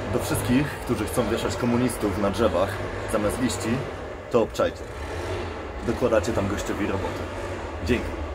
Do wszystkich, którzy chcą wieszać komunistów na drzewach zamiast liści, to obczajcie. Dokładacie tam gościowi roboty. Dzięki.